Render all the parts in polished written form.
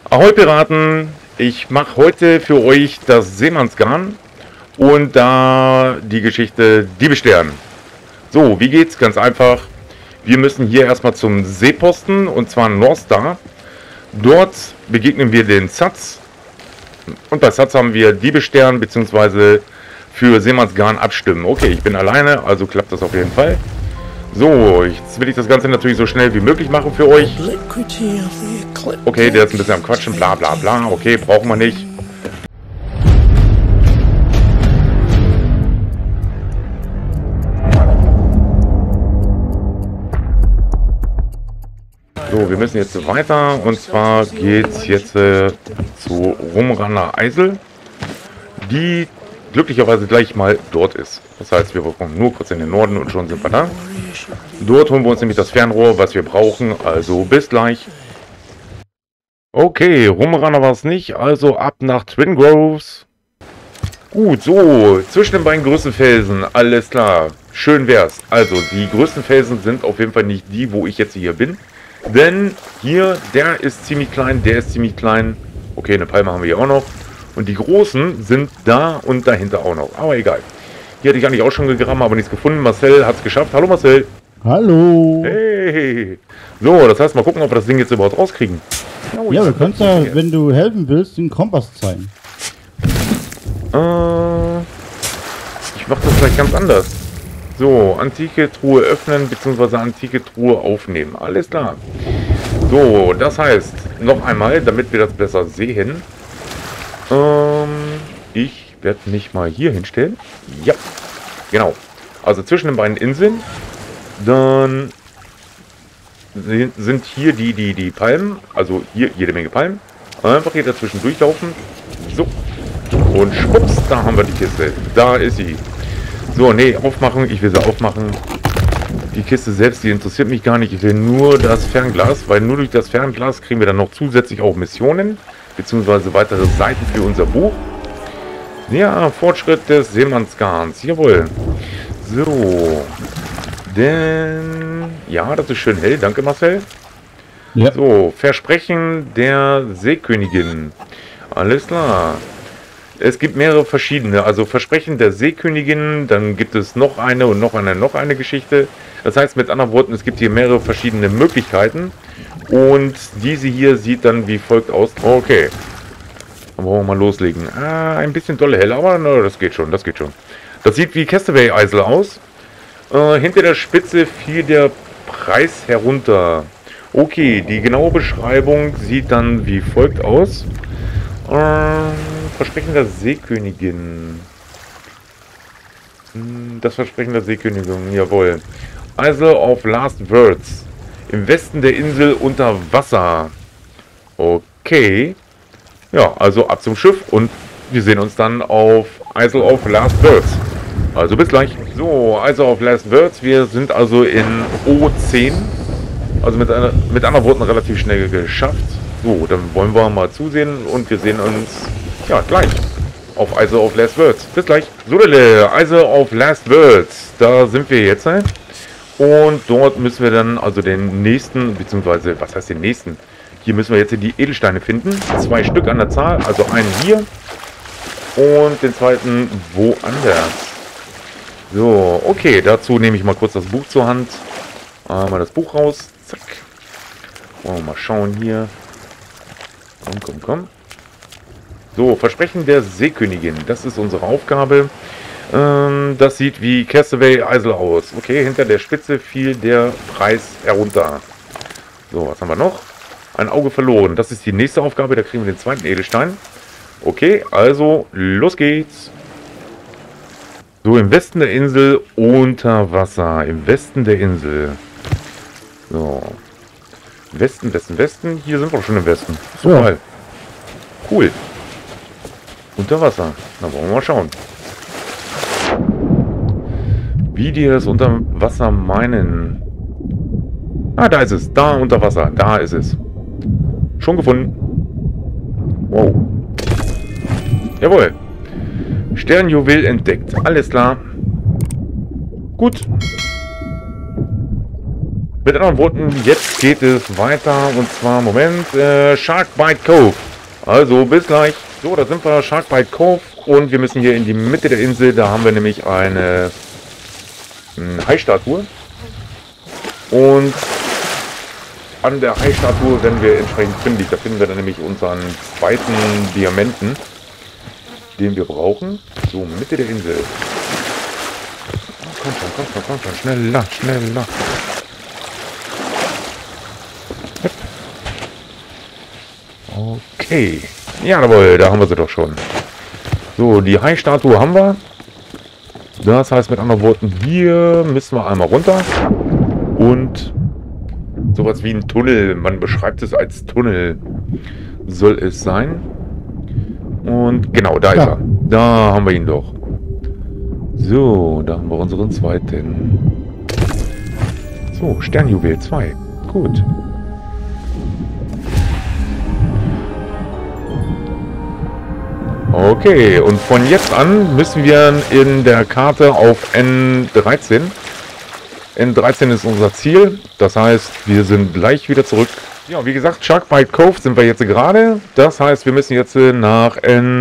Ahoi Piraten, ich mache heute für euch das Seemannsgarn und da die Geschichte Diebestern. So, wie geht's? Ganz einfach. Wir müssen hier erstmal zum Seeposten und zwar North Star. Dort begegnen wir den Satz und bei Satz haben wir Diebestern bzw. für Seemannsgarn abstimmen. Okay, ich bin alleine, also klappt das auf jeden Fall. So, jetzt will ich das Ganze natürlich so schnell wie möglich machen für euch. Okay, der ist ein bisschen am Quatschen, bla bla bla. Okay, brauchen wir nicht. So, wir müssen jetzt weiter und zwar geht es jetzt zu Rumranner Eisel, die glücklicherweise gleich mal dort ist. Das heißt, wir kommen nur kurz in den Norden und schon sind wir da. Dort holen wir uns nämlich das Fernrohr, was wir brauchen. Also bis gleich. Okay, Rumranner war es nicht. Also ab nach Twin Groves. Gut, so, zwischen den beiden größten Felsen. Alles klar. Schön wär's. Also, die größten Felsen sind auf jeden Fall nicht die, wo ich jetzt hier bin. Denn hier, der ist ziemlich klein, der ist ziemlich klein. Okay, eine Palme haben wir hier auch noch. Und die großen sind da und dahinter auch noch. Aber egal. Hier hatte ich eigentlich auch schon gegraben, aber nichts gefunden. Marcel hat es geschafft. Hallo Marcel. Hallo. Hey. So, das heißt, mal gucken, ob wir das Ding jetzt überhaupt rauskriegen. Oh, ja, du kannst ja, wenn du helfen willst, den Kompass zeigen. Ich mache das gleich ganz anders. So, antike Truhe öffnen, beziehungsweise antike Truhe aufnehmen. Alles klar. So, das heißt, noch einmal, damit wir das besser sehen. Ich werde mich mal hier hinstellen. Ja, genau. Also zwischen den beiden Inseln. Dann sind hier die Palmen. Also hier jede Menge Palmen. Einfach hier dazwischen durchlaufen. So. Und schwupps, da haben wir die Kiste. Da ist sie. So, nee, aufmachen. Ich will sie aufmachen. Die Kiste selbst, die interessiert mich gar nicht. Ich will nur das Fernglas, weil nur durch das Fernglas kriegen wir dann noch zusätzlich auch Missionen, beziehungsweise weitere Seiten für unser Buch. Ja, Fortschritt des Seemannsgarns. Jawohl. So. Denn, ja, das ist schön hell. Danke, Marcel. Ja. So, Versprechen der Seekönigin. Alles klar. Es gibt mehrere verschiedene. Also Versprechen der Seekönigin, dann gibt es noch eine und noch eine Geschichte. Das heißt mit anderen Worten, es gibt hier mehrere verschiedene Möglichkeiten. Und diese hier sieht dann wie folgt aus. Okay. Dann wollen wir mal loslegen. Ein bisschen dolle hell, aber no, das geht schon, das geht schon. Das sieht wie Castaway Eisel aus. Hinter der Spitze fiel der Preis herunter. Okay, die genaue Beschreibung sieht dann wie folgt aus. Versprechen der Seekönigin. Das Versprechen der Seekönigin, jawohl. Isle of Last Words. Im Westen der Insel unter Wasser. Okay. Ja, also ab zum Schiff und wir sehen uns dann auf Isle of Last Words. Also bis gleich. So, Isle of Last Words. Wir sind also in O10. Also mit anderen Worten relativ schnell geschafft. So, dann wollen wir mal zusehen und wir sehen uns, ja, gleich auf Isle of Last Words. Bis gleich. So, Isle of Last Words. Da sind wir jetzt. Und dort müssen wir dann also den nächsten, beziehungsweise, was heißt den nächsten? Hier müssen wir jetzt die Edelsteine finden. 2 Stück an der Zahl, also einen hier und den zweiten woanders. So, okay, dazu nehme ich mal kurz das Buch zur Hand. Mal das Buch raus. Zack. Wollen wir mal schauen hier. Komm. So, Versprechen der Seekönigin. Das ist unsere Aufgabe. Das sieht wie Castaway Eisel aus. Okay, hinter der Spitze fiel der Preis herunter. So, was haben wir noch? Ein Auge verloren. Das ist die nächste Aufgabe. Da kriegen wir den zweiten Edelstein. Okay, also los geht's. So, im Westen der Insel unter Wasser. Im Westen der Insel. So. Westen. Hier sind wir schon im Westen. So, ja. Cool. Unter Wasser. Na, wollen wir mal schauen. Wie die das unter Wasser meinen. Ah, da ist es. Da unter Wasser. Da ist es. Schon gefunden. Wow. Jawohl. Sternjuwel entdeckt. Alles klar. Gut. Mit anderen Worten, jetzt geht es weiter und zwar, Moment, Sharkbite Cove. Also bis gleich. So, da sind wir, Sharkbite Cove, und wir müssen hier in die Mitte der Insel. Da haben wir nämlich eine Hai-Statue. Und an der Hai-Statue werden wir entsprechend fündig. Da finden wir dann nämlich unseren zweiten Diamanten, den wir brauchen. So, Mitte der Insel. Komm schon, schneller. Okay. Jawohl, da haben wir sie doch schon. So, die Hai-Statue haben wir. Das heißt mit anderen Worten, hier müssen wir einmal runter. Und sowas wie ein Tunnel. Man beschreibt es als Tunnel. Soll es sein. Und genau, da ist er. Da haben wir ihn doch. So, da haben wir unseren zweiten. So, Sternjuwel 2. Gut. Okay, und von jetzt an müssen wir in der Karte auf N13. N13 ist unser Ziel. Das heißt, wir sind gleich wieder zurück. Ja, wie gesagt, Sharkbite Cove sind wir jetzt gerade. Das heißt, wir müssen jetzt nach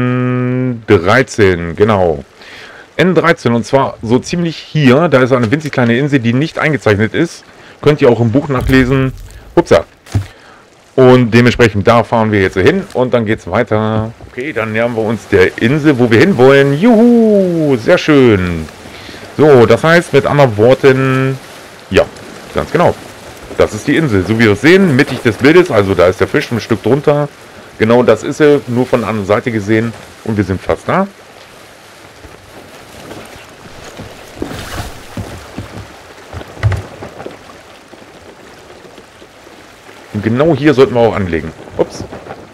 N13. Genau. N13, und zwar so ziemlich hier. Da ist eine winzig kleine Insel, die nicht eingezeichnet ist. Könnt ihr auch im Buch nachlesen. Upsa. Und dementsprechend, da fahren wir jetzt hin und dann geht es weiter. Okay, dann nähern wir uns der Insel, wo wir hinwollen. Juhu, sehr schön. So, das heißt mit anderen Worten, ja, ganz genau. Das ist die Insel, so wie wir es sehen, mittig des Bildes. Also da ist der Fisch ein Stück drunter. Genau das ist er, nur von der anderen Seite gesehen. Und wir sind fast da. Und genau hier sollten wir auch anlegen. Ups.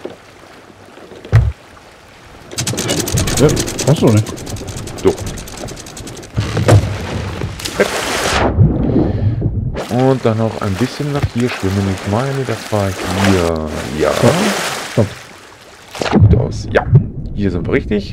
Ja, hast du nicht. So. Und dann noch ein bisschen nach hier schwimmen. Ich meine, das war hier. Ja. Stopp. Gut aus. Ja. Hier sind wir richtig.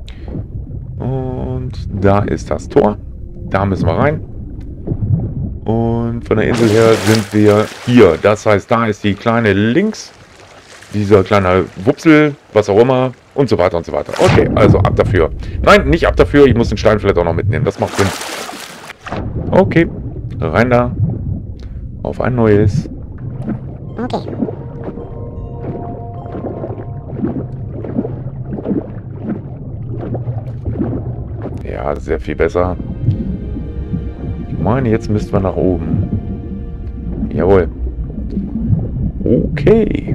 Und da ist das Tor. Da müssen wir rein. Und von der Insel her sind wir hier. Das heißt, da ist die kleine links. Dieser kleine Wupsel, was auch immer. Und so weiter und so weiter. Okay, also ab dafür. Nein, nicht ab dafür. Ich muss den Stein vielleicht auch noch mitnehmen. Das macht Sinn. Okay. Rein da. Auf ein neues. Okay. Ja, sehr viel besser. Ich meine, jetzt müssten wir nach oben. Jawohl. Okay.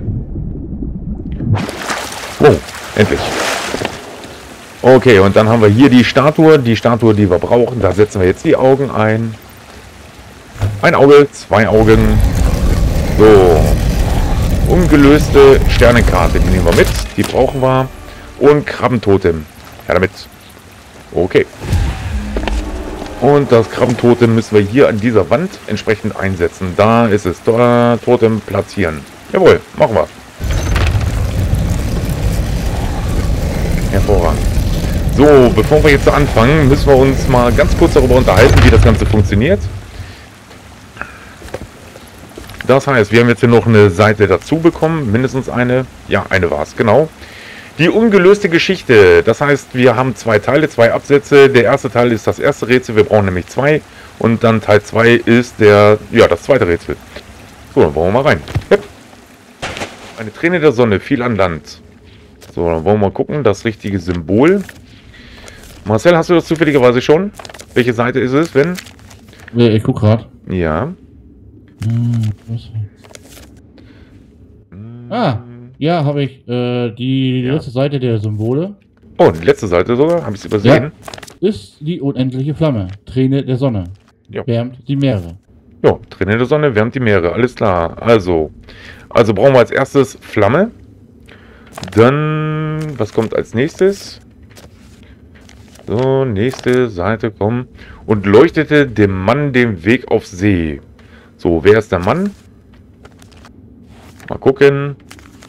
Oh, endlich. Okay, und dann haben wir hier die Statue, die wir brauchen. Da setzen wir jetzt die Augen ein. Ein Auge, zwei Augen. So. Ungelöste Sternenkarte, die nehmen wir mit. Die brauchen wir. Und Krabbentotem. Ja, damit. Okay. Und das Krabbentotem müssen wir hier an dieser Wand entsprechend einsetzen. Da ist es. Da, Totem platzieren. Jawohl, machen wir. Hervorragend. So, bevor wir jetzt anfangen, müssen wir uns mal ganz kurz darüber unterhalten, wie das Ganze funktioniert. Das heißt, wir haben jetzt hier noch eine Seite dazu bekommen. Mindestens eine. Ja, eine war es, genau. Die ungelöste Geschichte. Das heißt, wir haben zwei Teile, zwei Absätze. Der erste Teil ist das erste Rätsel. Wir brauchen nämlich zwei. Und dann Teil 2 ist das zweite Rätsel. So, dann wollen wir mal rein. Yep. Eine Träne der Sonne fiel an Land. So, dann wollen wir mal gucken. Das richtige Symbol. Marcel, hast du das zufälligerweise schon? Welche Seite ist es, wenn? Ja, ich guck grad. Ja. Ja, habe ich. Die letzte Seite der Symbole. Oh, die letzte Seite sogar? Habe ich es übersehen? Ja, ist die unendliche Flamme. Träne der Sonne. Ja. Wärmt die Meere. Ja, Träne der Sonne wärmt die Meere. Alles klar. Also brauchen wir als erstes Flamme. Dann, was kommt als nächstes? So, nächste Seite, komm. Und leuchtete dem Mann den Weg auf See. So, wer ist der Mann? Mal gucken.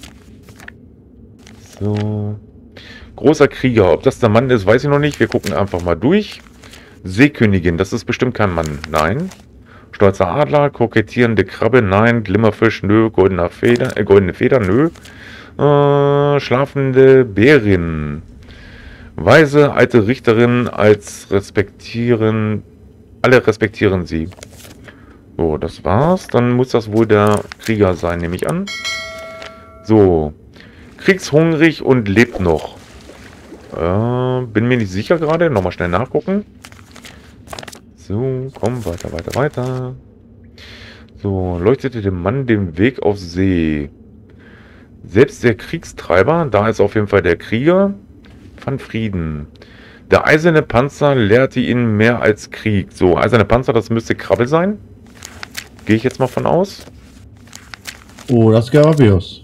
So. Großer Krieger. Ob das der Mann ist, weiß ich noch nicht. Wir gucken einfach mal durch. Seekönigin, das ist bestimmt kein Mann. Nein. Stolzer Adler, kokettierende Krabbe, nein. Glimmerfisch, nö. Goldene Feder, nö. Schlafende Bärin. Weise alte Richterin als respektieren. Alle respektieren sie. So, das war's. Dann muss das wohl der Krieger sein, nehme ich an. So. Kriegshungrig und lebt noch. Bin mir nicht sicher gerade. Nochmal schnell nachgucken. So, komm, weiter, weiter, weiter. So, leuchtete dem Mann den Weg auf See. Selbst der Kriegstreiber, da ist auf jeden Fall der Krieger, fand Frieden. Der eiserne Panzer lehrte ihn mehr als Krieg. So, eiserne Panzer, das müsste Krabbe sein. Gehe ich jetzt mal von aus. Oh, das ist Skarabäus.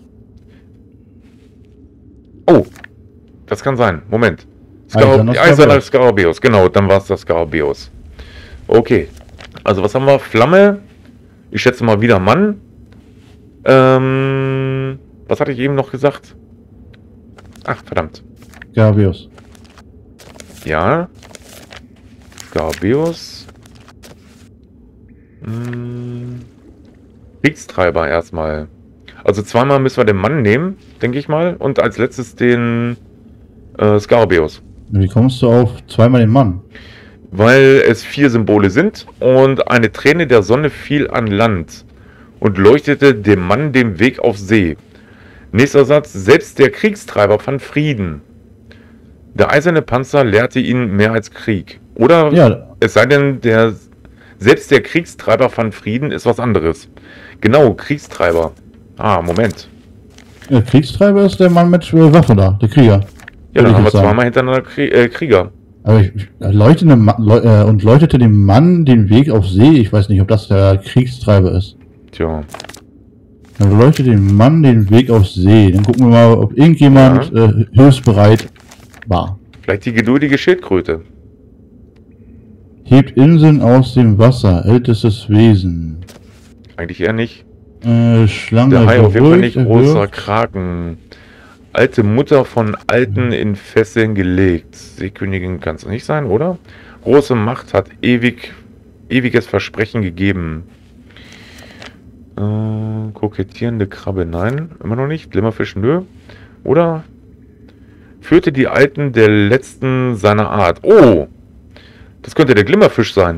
Oh, das kann sein. Moment. Eiserner Eiserner Skarabäus, genau, dann war es das Skarabäus. Okay, also was haben wir? Flamme. Ich schätze mal wieder Mann. Was hatte ich eben noch gesagt? Ach, verdammt. Skarabäus. Ja. Skarabäus. Kriegstreiber erstmal. Also zweimal müssen wir den Mann nehmen, denke ich mal. Und als letztes den Skarabäus. Wie kommst du auf zweimal den Mann? Weil es 4 Symbole sind und eine Träne der Sonne fiel an Land und leuchtete dem Mann den Weg auf See. Nächster Satz, selbst der Kriegstreiber fand Frieden. Der eiserne Panzer lehrte ihn mehr als Krieg. Oder Ja. es sei denn, selbst der Kriegstreiber fand Frieden, ist was anderes. Genau, Kriegstreiber. Ah, Moment. Der Kriegstreiber ist der Mann mit Waffe da, der Krieger. Ja, dann haben wir zweimal hintereinander Krieger. Aber leuchtete dem Mann den Weg auf See. Ich weiß nicht, ob das der Kriegstreiber ist. Tja. Dann leuchtet dem Mann den Weg auf See. Dann gucken wir mal, ob irgendjemand hilfsbereit war. Vielleicht die geduldige Schildkröte. Hebt Inseln aus dem Wasser. Ältestes Wesen. Eigentlich eher nicht. Schlange. Der Hai auf jeden Fall beruhigt, nicht. Großer Kraken. Alte Mutter von Alten in Fesseln gelegt. Seekönigin kann es nicht sein, oder? Große Macht hat ewiges Versprechen gegeben. Kokettierende Krabbe, nein, immer noch nicht. Glimmerfisch, nö. Oder? Führte die Alten der letzten seiner Art. Oh! Das könnte der Glimmerfisch sein.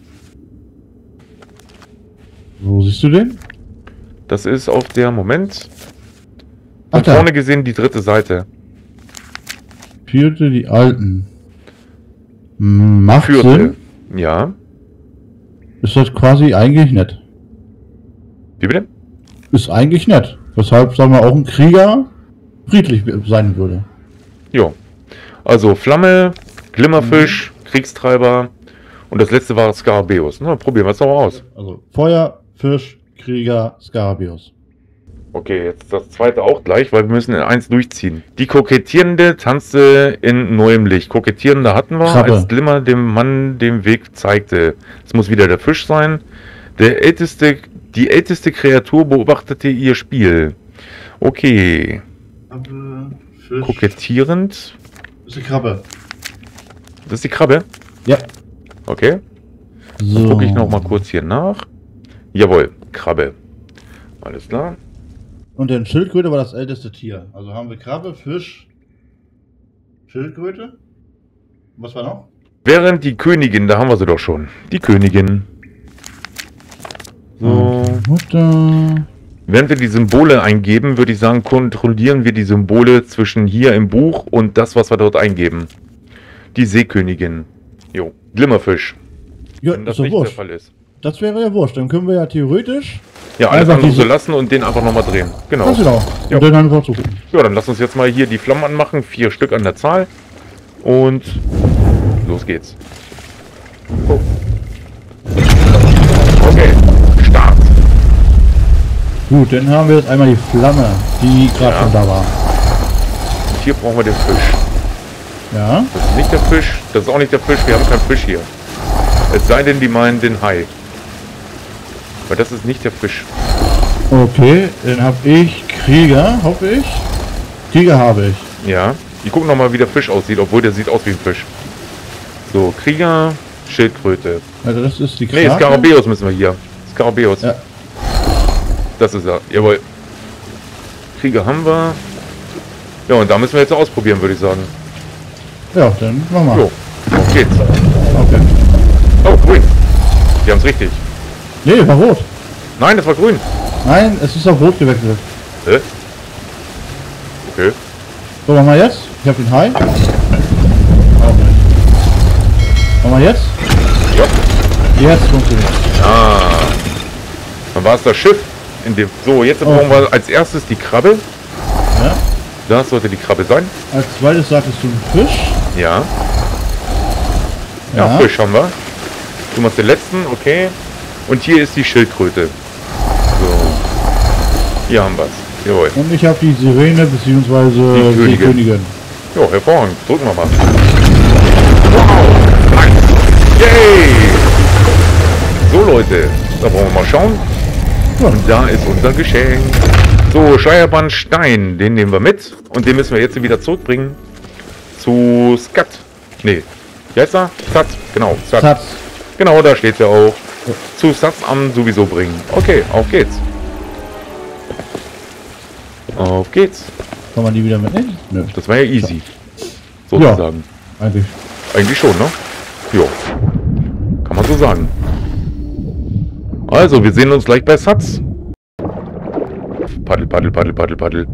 Wo siehst du den? Das ist auf der, Moment. Ach, Von da. vorne gesehen die dritte Seite. Führte die Alten. Macht Führte. Sinn. Ja. Ist das quasi eigentlich nett. Wie bitte? Ist eigentlich nett. Weshalb, sagen wir, auch ein Krieger friedlich sein würde. Jo. Also Flamme, Glimmerfisch, Kriegstreiber und das letzte war Skarabäus. Na, probieren wir es doch mal aus. Also Feuer, Fisch, Krieger, Skarabäus. Okay, jetzt das zweite auch gleich, weil wir müssen in eins durchziehen. Die Kokettierende tanzte in neuem Licht. Kokettierende hatten wir, Krabbe. als Glimmer dem Mann den Weg zeigte. Es muss wieder der Fisch sein. Die älteste Kreatur beobachtete ihr Spiel. Okay. Krabbe, Fisch. Kokettierend. Das ist die Krabbe. Das ist die Krabbe? Ja. Okay. So. Dann gucke ich noch mal kurz hier nach. Jawohl, Krabbe. Alles klar. Und der Schildkröte war das älteste Tier. Also haben wir Krabbe, Fisch, Schildkröte. Was war noch? Während die Königin, da haben wir sie doch schon. Die Königin. So. Mutter. Während wir die Symbole eingeben, würde ich sagen, kontrollieren wir die Symbole zwischen hier im Buch und das, was wir dort eingeben. Die Seekönigin. Jo. Glimmerfisch. Ja, Wenn das ist doch nicht der wurscht. Fall ist. Das wäre ja wurscht. Dann können wir ja theoretisch. Ja, alles Einfach andere so diese- lassen und den einfach nochmal drehen. Genau. Ganz genau. Ja. Und dann einfach suchen. Ja, dann lass uns jetzt mal hier die Flammen anmachen. 4 Stück an der Zahl. Und los geht's. Oh. Okay, Start. Gut, dann haben wir jetzt einmal die Flamme, die gerade Ja. schon da war. Und hier brauchen wir den Fisch. Ja. Das ist nicht der Fisch, das ist auch nicht der Fisch, wir haben keinen Fisch hier. Es sei denn, die meinen den Hai. Aber das ist nicht der Fisch. Okay, dann habe ich Krieger, hoffe ich. Krieger habe ich. Ja, die gucken nochmal, wie der Fisch aussieht, obwohl der sieht aus wie ein Fisch. So, Krieger, Schildkröte. Also das ist die Krake. Nee, Skarabäus müssen wir hier. Skarabäus. Ja. Das ist er. Jawohl. Krieger haben wir. Ja, und da müssen wir jetzt ausprobieren, würde ich sagen. Ja, dann machen wir. Jo, auf geht's. Okay. Oh, grün. Die haben es richtig. Nee, war rot. Nein, das war grün. Nein, es ist auf rot gewechselt. Hä? Okay. So, machen wir jetzt. Ich habe den Hai. Auch nicht. Machen wir jetzt. Ja. Jetzt funktioniert. Ah. Dann war es das Schiff. In dem. So, jetzt brauchen wir als erstes die Krabbe. Ja. Das sollte die Krabbe sein. Als zweites sagtest du einen Fisch. Ja. Ja, Fisch haben wir. Du machst den letzten, okay. Und hier ist die Schildkröte. So. Hier haben wir es. Jawohl. Und ich habe die Sirene bzw. die Königin. Jo, hervorragend. Drücken wir mal. Wow. Nice. Yay. So, Leute. Da wollen wir mal schauen. Ja. Und da ist unser Geschenk. So, Schleierband Stein. Den nehmen wir mit. Und den müssen wir jetzt wieder zurückbringen. Zu Skat. Nee. Wie heißt er? Sat. Genau. Sat. Satz. Genau, da steht ja auch. Zu Satzamt sowieso bringen. Okay, auf geht's. Auf geht's. Kann man die wieder mitnehmen? Nö. Das war ja easy. Sozusagen. Ja, eigentlich. Eigentlich schon, ne? Jo. Kann man so sagen. Also, wir sehen uns gleich bei Satz. Paddel, paddel, paddel, paddel, paddel.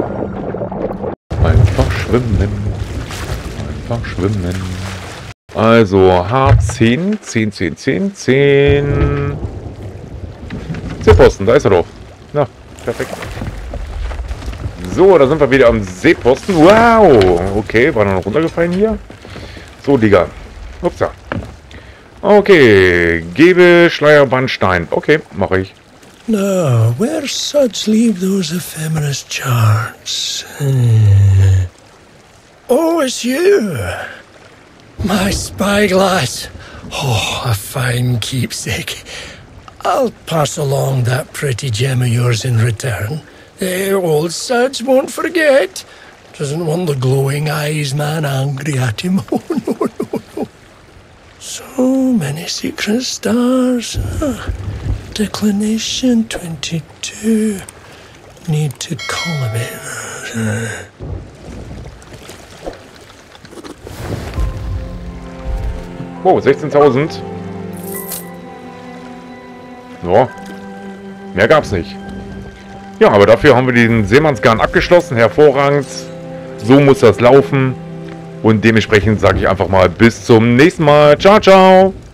Einfach schwimmen. Einfach schwimmen. Also, H10, 10, 10, 10, 10. 10 Posten, da ist er doch. Na, perfekt. So, da sind wir wieder am Seeposten. Wow! Okay, war noch runtergefallen hier. So, Digga. Upsa. Okay, gebe Schleierbandstein. Okay, mache ich. Now, where suds leave those ephemeris charts? Oh, it's you! My spyglass. Oh, a fine keepsake. I'll pass along that pretty gem of yours in return. The old suds won't forget. Doesn't want the glowing eyes man angry at him. Oh, no, no, no. So many secret stars. Declination 22. Need to column it. Oh, 16.000. So. Mehr gab's nicht. Ja, aber dafür haben wir den Seemannsgarn abgeschlossen. Hervorragend. So muss das laufen. Und dementsprechend sage ich einfach mal bis zum nächsten Mal. Ciao, ciao.